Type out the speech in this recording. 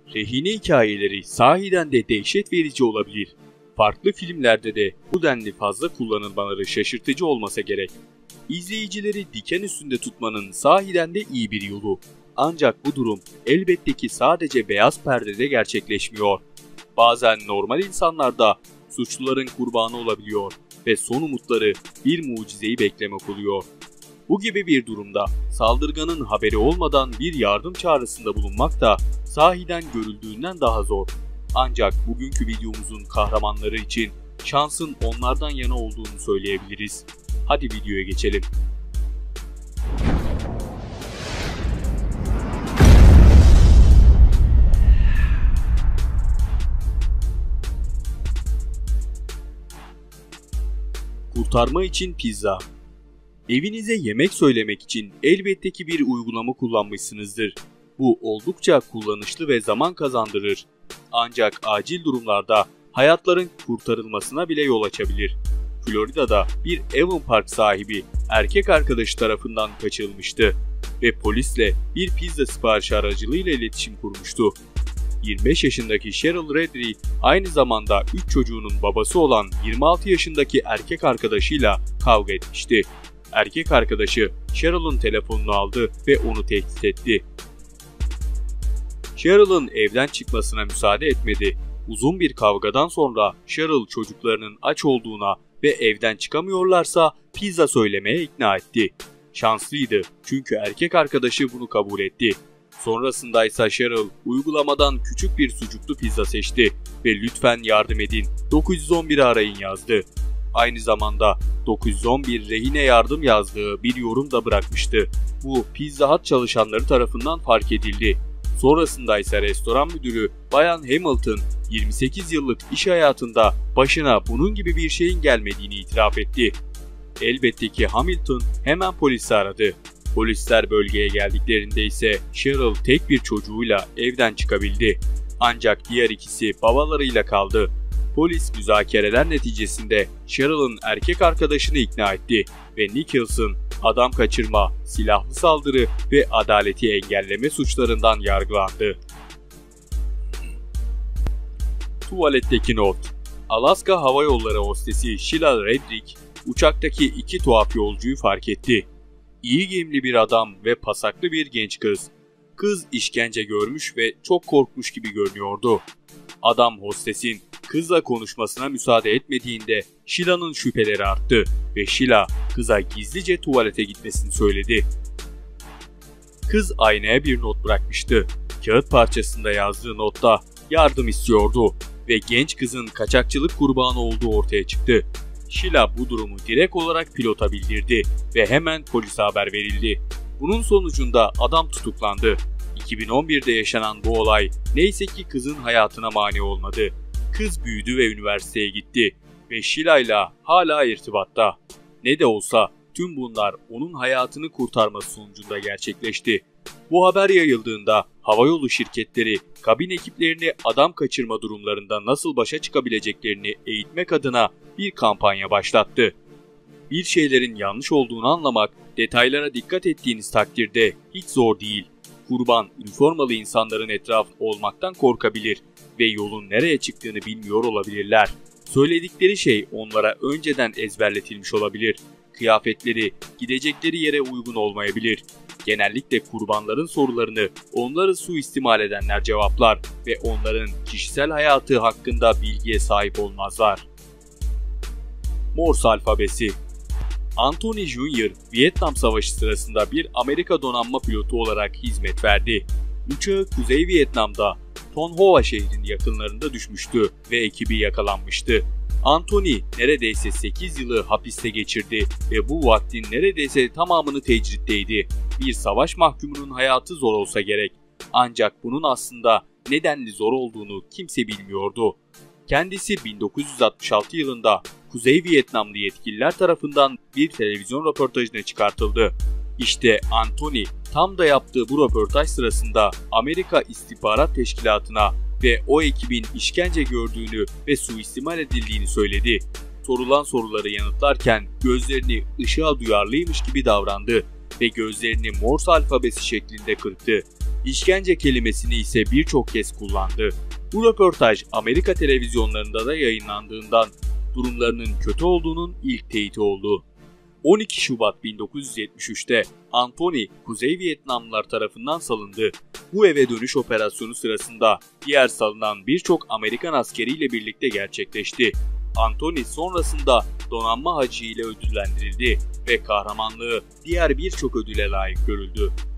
Rehine hikayeleri sahiden de dehşet verici olabilir. Farklı filmlerde de bu denli fazla kullanılmaları şaşırtıcı olmasa gerek. İzleyicileri diken üstünde tutmanın sahiden de iyi bir yolu. Ancak bu durum elbette ki sadece beyaz perdede gerçekleşmiyor. Bazen normal insanlar da suçluların kurbanı olabiliyor ve son umutları bir mucizeyi beklemek oluyor. Bu gibi bir durumda saldırganın haberi olmadan bir yardım çağrısında bulunmak da sahiden görüldüğünden daha zor. Ancak bugünkü videomuzun kahramanları için şansın onlardan yana olduğunu söyleyebiliriz. Hadi videoya geçelim. Kurtarma için pizza. Evinize yemek söylemek için elbette ki bir uygulama kullanmışsınızdır. Bu oldukça kullanışlı ve zaman kazandırır. Ancak acil durumlarda hayatların kurtarılmasına bile yol açabilir. Florida'da bir Avon Park sahibi erkek arkadaşı tarafından kaçırılmıştı ve polisle bir pizza siparişi aracılığıyla iletişim kurmuştu. 25 yaşındaki Cheryl Redry aynı zamanda 3 çocuğunun babası olan 26 yaşındaki erkek arkadaşıyla kavga etmişti. Erkek arkadaşı Cheryl'ın telefonunu aldı ve onu tehdit etti. Cheryl'ın evden çıkmasına müsaade etmedi. Uzun bir kavgadan sonra Cheryl çocuklarının aç olduğuna ve evden çıkamıyorlarsa pizza söylemeye ikna etti. Şanslıydı çünkü erkek arkadaşı bunu kabul etti. Sonrasında ise Cheryl uygulamadan küçük bir sucuklu pizza seçti ve "Lütfen yardım edin, 911'i arayın" yazdı. Aynı zamanda 911 rehine yardım yazdığı bir yorum da bırakmıştı. Bu Pizza Hut çalışanları tarafından fark edildi. Sonrasında ise restoran müdürü Bayan Hamilton 28 yıllık iş hayatında başına bunun gibi bir şeyin gelmediğini itiraf etti. Elbette ki Hamilton hemen polisi aradı. Polisler bölgeye geldiklerinde ise Cheryl tek bir çocuğuyla evden çıkabildi. Ancak diğer ikisi babalarıyla kaldı. Polis müzakereler neticesinde Cheryl'ın erkek arkadaşını ikna etti ve Nicholson adam kaçırma, silahlı saldırı ve adaleti engelleme suçlarından yargılandı. Tuvaletteki not. Alaska Hava Yolları hostesi Sheila Redrick uçaktaki iki tuhaf yolcuyu fark etti. İyi giyimli bir adam ve pasaklı bir genç kız. Kız işkence görmüş ve çok korkmuş gibi görünüyordu. Adam hostesin kızla konuşmasına müsaade etmediğinde Sheila'nın şüpheleri arttı ve Sheila kıza gizlice tuvalete gitmesini söyledi. Kız aynaya bir not bırakmıştı. Kağıt parçasında yazdığı notta yardım istiyordu ve genç kızın kaçakçılık kurbanı olduğu ortaya çıktı. Sheila bu durumu direkt olarak pilota bildirdi ve hemen polise haber verildi. Bunun sonucunda adam tutuklandı. 2011'de yaşanan bu olay neyse ki kızın hayatına mani olmadı. Kız büyüdü ve üniversiteye gitti ve Sheila ile hala irtibatta. Ne de olsa tüm bunlar onun hayatını kurtarması sonucunda gerçekleşti. Bu haber yayıldığında havayolu şirketleri kabin ekiplerini adam kaçırma durumlarında nasıl başa çıkabileceklerini eğitmek adına bir kampanya başlattı. Bir şeylerin yanlış olduğunu anlamak, detaylara dikkat ettiğiniz takdirde hiç zor değil. Kurban üniformalı insanların etrafında olmaktan korkabilir ve yolun nereye çıktığını bilmiyor olabilirler. Söyledikleri şey onlara önceden ezberletilmiş olabilir. Kıyafetleri gidecekleri yere uygun olmayabilir. Genellikle kurbanların sorularını onları suistimal edenler cevaplar ve onların kişisel hayatı hakkında bilgiye sahip olmazlar. Morse alfabesi. Anthony Jr. Vietnam Savaşı sırasında bir Amerika donanma pilotu olarak hizmet verdi. Uçağı Kuzey Vietnam'da Ton Hoa şehrinin yakınlarında düşmüştü ve ekibi yakalanmıştı. Anthony neredeyse 8 yılı hapiste geçirdi ve bu vaktin neredeyse tamamını tecritteydi. Bir savaş mahkumunun hayatı zor olsa gerek. Ancak bunun aslında nedenli zor olduğunu kimse bilmiyordu. Kendisi 1966 yılında Kuzey Vietnamlı yetkililer tarafından bir televizyon röportajına çıkartıldı. İşte Anthony tam da yaptığı bu röportaj sırasında Amerika İstihbarat Teşkilatı'na ve o ekibin işkence gördüğünü ve suistimal edildiğini söyledi. Sorulan soruları yanıtlarken gözlerini ışığa duyarlıymış gibi davrandı ve gözlerini Morse alfabesi şeklinde kırptı. İşkence kelimesini ise birçok kez kullandı. Bu röportaj Amerika televizyonlarında da yayınlandığından durumlarının kötü olduğunun ilk teyidi oldu. 12 Şubat 1973'te Anthony, Kuzey Vietnamlılar tarafından salındı. Bu eve dönüş operasyonu sırasında diğer salınan birçok Amerikan askeriyle birlikte gerçekleşti. Anthony sonrasında donanma hacı ile ödüllendirildi ve kahramanlığı diğer birçok ödüle layık görüldü.